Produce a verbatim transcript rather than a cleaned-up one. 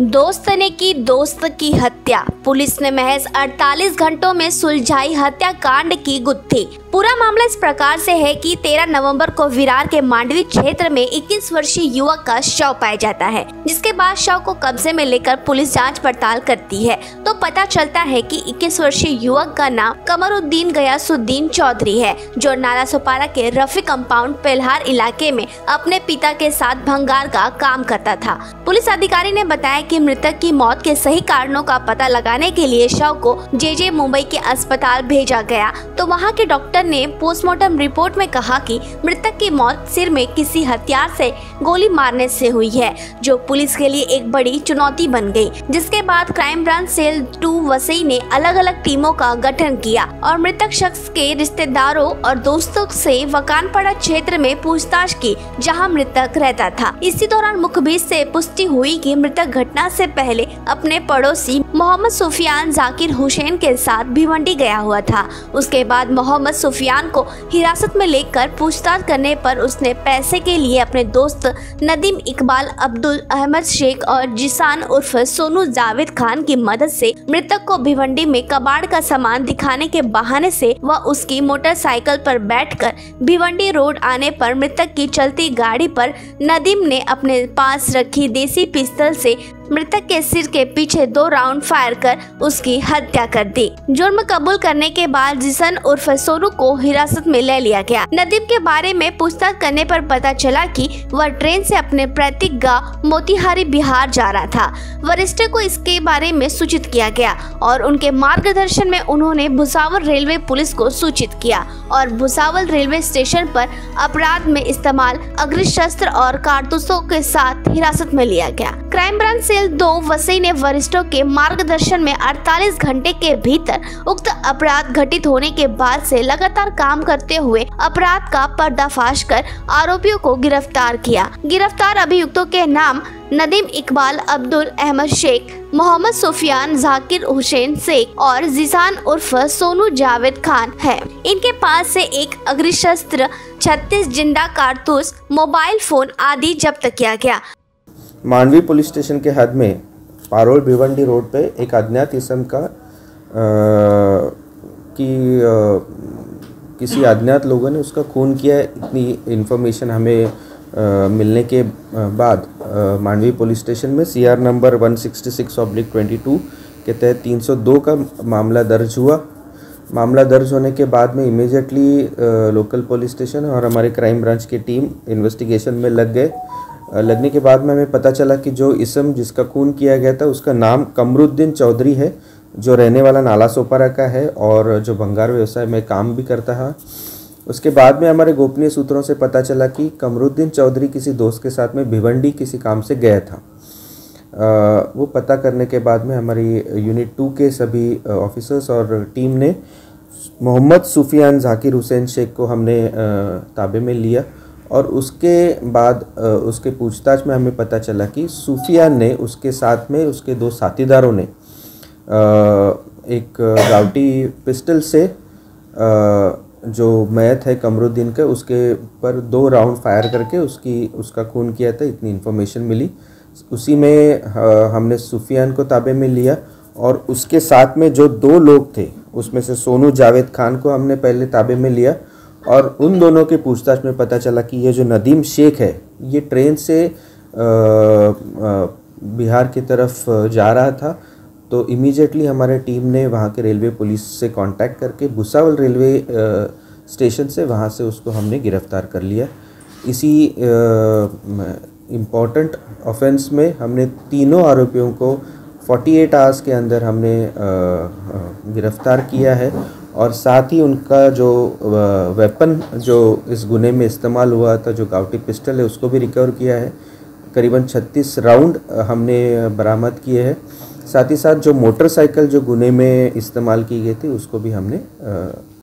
दोस्त ने की दोस्त की हत्या। पुलिस ने महज अड़तालीस घंटों में सुलझाई हत्याकांड की गुत्थी। पूरा मामला इस प्रकार से है कि तेरह नवंबर को विरार के मांडवी क्षेत्र में इक्कीस वर्षीय युवक का शव पाया जाता है, जिसके बाद शव को कब्जे में लेकर पुलिस जांच पड़ताल करती है तो पता चलता है कि इक्कीस वर्षीय युवक का नाम कमरुद्दीन गयासुद्दीन चौधरी है, जो नालासोपारा के रफी कंपाउंड पेल्हार इलाके में अपने पिता के साथ भंगार का काम करता था। पुलिस अधिकारी ने बताया कि मृतक की मौत के सही कारणों का पता लगाने के लिए शव को जे जे मुंबई के अस्पताल भेजा गया तो वहां के डॉक्टर ने पोस्टमार्टम रिपोर्ट में कहा कि मृतक की मौत सिर में किसी हथियार से गोली मारने से हुई है, जो पुलिस के लिए एक बड़ी चुनौती बन गई। जिसके बाद crime branch cell two Vasai ने अलग अलग टीमों का गठन किया और मृतक शख्स के रिश्तेदारों और दोस्तों से वकानपाड़ा क्षेत्र में पूछताछ की, जहां मृतक रहता था। इसी दौरान मुखबिर से पुष्टि हुई कि मृतक घटना से पहले अपने पड़ोसी मोहम्मद सुफियान जाकिर हुसैन के साथ भिवंडी गया हुआ था। उसके बाद मोहम्मद सुफियान को हिरासत में लेकर पूछताछ करने पर उसने पैसे के लिए अपने दोस्त नदीम इकबाल, अब्दुल अहमद शेख और जिसान उर्फ सोनू जावेद खान की मदद से मृतक को भिवंडी में कबाड़ का सामान दिखाने के बहाने से वह उसकी मोटरसाइकिल पर बैठकर भिवंडी रोड आने पर मृतक की चलती गाड़ी पर नदीम ने अपने पास रखी देसी पिस्तौल से मृतक के सिर के पीछे दो राउंड फायर कर उसकी हत्या कर दी। जुर्म कबूल करने के बाद जिसन उर्फ सोनू को हिरासत में ले लिया गया। नदीम के बारे में पूछताछ करने पर पता चला कि वह ट्रेन से अपने पैतृक गांव मोतिहारी बिहार जा रहा था। वरिष्ठ को इसके बारे में सूचित किया गया और उनके मार्गदर्शन में उन्होंने भुसावल रेलवे पुलिस को सूचित किया और भुसावल रेलवे स्टेशन पर अपराध में इस्तेमाल अग्निशस्त्र और कारतूसों के साथ हिरासत में लिया गया। क्राइम ब्रांच सेल दो वसई ने वरिष्ठों के मार्गदर्शन में अड़तालीस घंटे के भीतर उक्त अपराध घटित होने के बाद से लगातार काम करते हुए अपराध का पर्दाफाश कर आरोपियों को गिरफ्तार किया। गिरफ्तार अभियुक्तों के नाम नदीम इकबाल, अब्दुल अहमद शेख, मोहम्मद सुफियान जाकिर हुसैन शेख और जिसान उर्फ सोनू जावेद खान है। इनके पास से एक अग्निशस्त्र, छत्तीस जिंदा कारतूस, मोबाइल फोन आदि जब्त किया गया। मांडवी पुलिस स्टेशन के हद में पारोल भिवंडी रोड पे एक अज्ञात इसम का आ, की आ, किसी अज्ञात लोगों ने उसका खून किया। इतनी इन्फॉर्मेशन हमें आ, मिलने के बाद आ, मांडवी पुलिस स्टेशन में C R number one sixty six oblique twenty two के तहत तीन सौ दो का मामला दर्ज हुआ। मामला दर्ज होने के बाद में इमीडिएटली लोकल पुलिस स्टेशन और हमारे क्राइम ब्रांच की टीम इन्वेस्टिगेशन में लग गए। लगने के बाद में हमें पता चला कि जो इसम जिसका खून किया गया था उसका नाम कमरुद्दीन चौधरी है, जो रहने वाला नालासोपारा का है और जो भंगार व्यवसाय में काम भी करता है। उसके बाद में हमारे गोपनीय सूत्रों से पता चला कि कमरुद्दीन चौधरी किसी दोस्त के साथ में भिवंडी किसी काम से गया था। आ, वो पता करने के बाद में हमारी यूनिट टू के सभी ऑफिसर्स और टीम ने मोहम्मद सुफियान जाकिर हुसैन शेख को हमने ताबे में लिया और उसके बाद उसके पूछताछ में हमें पता चला कि सुफियान ने उसके साथ में उसके दो साथीदारों ने एक गावटी पिस्टल से जो मैत है कमरुद्दीन का, उसके पर दो राउंड फायर करके उसकी उसका खून किया था। इतनी इन्फॉर्मेशन मिली। उसी में हमने सुफियान को ताबे में लिया और उसके साथ में जो दो लोग थे उसमें से सोनू जावेद खान को हमने पहले ताबे में लिया और उन दोनों के पूछताछ में पता चला कि ये जो नदीम शेख है ये ट्रेन से बिहार की तरफ जा रहा था। तो इमीडिएटली हमारे टीम ने वहाँ के रेलवे पुलिस से कांटेक्ट करके भुसावल रेलवे स्टेशन से वहाँ से उसको हमने गिरफ्तार कर लिया। इसी इम्पॉर्टेंट ऑफेंस में हमने तीनों आरोपियों को अड़तालीस आवर्स के अंदर हमने गिरफ्तार किया है और साथ ही उनका जो वेपन जो इस गुने में इस्तेमाल हुआ था, जो गावटी पिस्टल है, उसको भी रिकवर किया है। करीबन छत्तीस राउंड हमने बरामद किए हैं। साथ ही साथ जो मोटरसाइकिल जो गुने में इस्तेमाल की गई थी उसको भी हमने